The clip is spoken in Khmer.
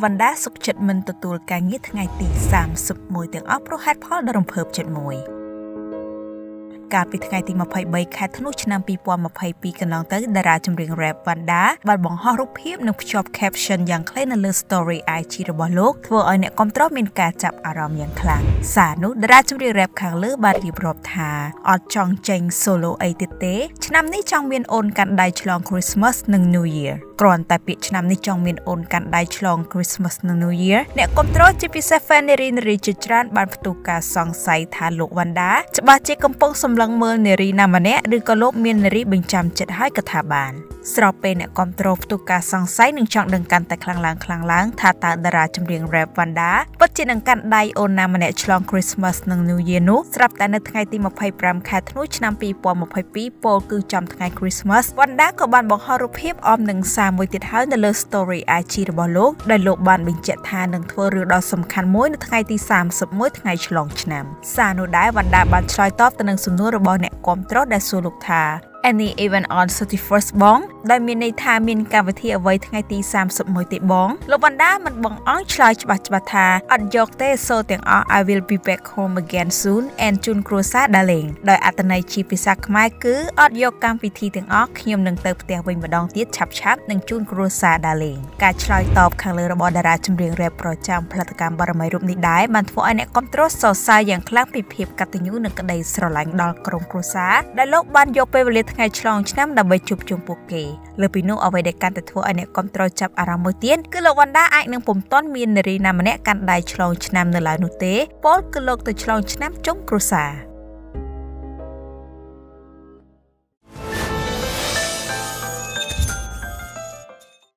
วันด้าสุขจัดมันตัวการงี้ทั้งไงตี31ទាំងអស់ព្រោះហេតុផលដ៏រំភើបចិត្តមួយកាលពីថ្ងៃទី23ខែធ្នូឆ្នាំ2022កន្លងទៅតារាចម្រៀង rap វ៉ាន់ដាបានបង្ហោះរូបភាពនិងភ្ជាប់ caption យ៉ាងខ្លីនៅលើ story IG របស់លោកធ្វើឲ្យអ្នកគាំទ្រមានការចាប់អារម្មណ៍យ៉ាងខ្លាំងសារនោះតារាចម្រៀង rap ខាងលើបានរៀបរាប់ថាអត់ចង់ចេញ solo អីទៀតទេឆ្នាំនេះចង់មានអូនកាន់ដៃឆ្លង Christmas និង New Year គ្រាន់តែពាក្យឆ្នាំនេះចង់មានអូនកាន់ដៃឆ្លង Christmas និង New Year អ្នកគាំទ្រជាពិសេស fan នារីជាច្រើនបានផ្ទុះការសង្ស័យថាលោកវ៉ាន់ដាច្បាស់ជាកំពុងសម្លឹងមើលនារីណាម្នាក់ឬក៏លោកមាននារីបញ្ចាំចិត្តហើយក៏ថាបានស្របពេលអ្នកគាំទ្រផ្ទុះការសង្ស័យនឹងចង់ដឹងកាន់តែខ្លាំងឡើងថាតើតារាចម្រៀង rap វ៉ាន់ដាពិតជានឹងកាន់ដៃអូនណាម្នាក់ឆ្លង Christmas និង New Year នោះស្រាប់តែនៅថ្ងៃទី25ខែធ្នូឆ្នាំ2022ពោលគឺចំថ្ងៃ Christmas វ៉ាន់ដាក៏បានបង្ហោះរូបភាពអមនឹងសារមួយទៀតហើយនៅលើ story IG របស់លោកដែលលោកបានបញ្ជាក់ថានឹងធ្វើរឿងដ៏សំខាន់មួយនៅថ្ងៃទី31ថ្ងៃឆ្លងឆ្នាំសារនោះដែរវ៉ាន់ដាបានឆ្លើយតបទៅនឹងសំណួររបស់អ្នកគាំទ្រដែលសួរលោកថាAny event on 31st បងដែលមានន័យថាមានកម្មវិធីអ្វីថ្ងៃទី31ទេបងលោកវ៉ាន់ដាមិនបងអង្គឆ្លើយច្បាស់ថាអត់យកទេសូទាំងអស់ I will be back home again soon and ជូនគ្រួសារដាលេងដោយអត្ថន័យជាភាសាខ្មែរគឺអត់យកកម្មវិធីទាំងអស់ខ្ញុំនឹងទៅផ្ទះវិញម្ដងទៀតឆាប់និងជូនគ្រួសារដាលេងការឆ្លើយតបខាងលើរបស់តារាចម្រៀង rap ប្រចាំផលិតកម្មបារមីរូបនេះដែរបានធ្វើឲ្យអ្នកគាំទ្រសរសើរយ៉ាងខ្លាំងពីភាពកតញ្ញូនិងក្តីស្រឡាញ់ដល់ក្រុមគ្រួសារដែលលោកបានយកពេលវេលាថ្ងៃឆ្លងឆ្នាំដើម្បីជួបជុំពួកគេលើពីនោះអ្វីដែលកាន់តែធ្វើឲ្យអ្នកគាំទ្រចាប់អារម្មណ៍មួយទៀតគឺលោកវ៉ាន់ដាអាចនឹងពុំទាន់មាននារីណាម្នាក់កាន់ដៃឆ្លងឆ្នាំនៅឡើយនោះទេពោលគឺលោកទៅឆ្លងឆ្នាំចុងគ្រួសារ